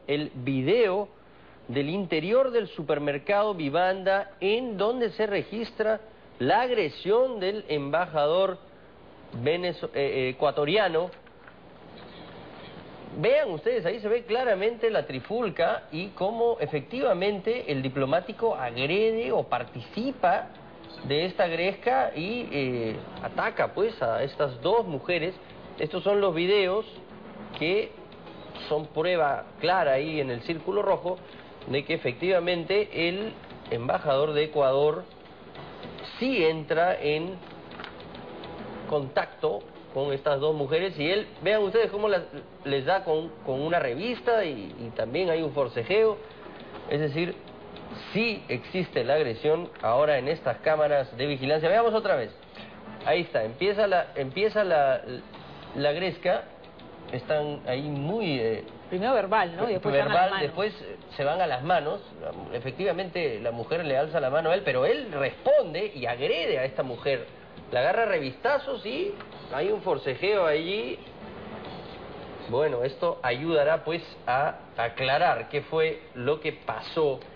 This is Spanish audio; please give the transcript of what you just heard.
el video del interior del supermercado Vivanda, en donde se registra la agresión del embajador ecuatoriano. Vean ustedes, ahí se ve claramente la trifulca y cómo efectivamente el diplomático agrede o participa de esta gresca y ataca pues a estas dos mujeres. Estos son los videos que son prueba clara ahí en el círculo rojo de que efectivamente el embajador de Ecuador sí entra en contacto con estas dos mujeres y él, vean ustedes cómo les da con una revista y también hay un forcejeo. Es decir, sí existe la agresión ahora en estas cámaras de vigilancia. Veamos otra vez. Ahí está, empieza la gresca. Están ahí muy... primero verbal, ¿no? Y después verbal, van a las manos. después se van a las manos. Efectivamente la mujer le alza la mano a él, pero él responde y agrede a esta mujer. La agarra a revistazos y hay un forcejeo allí. Bueno, esto ayudará pues a aclarar qué fue lo que pasó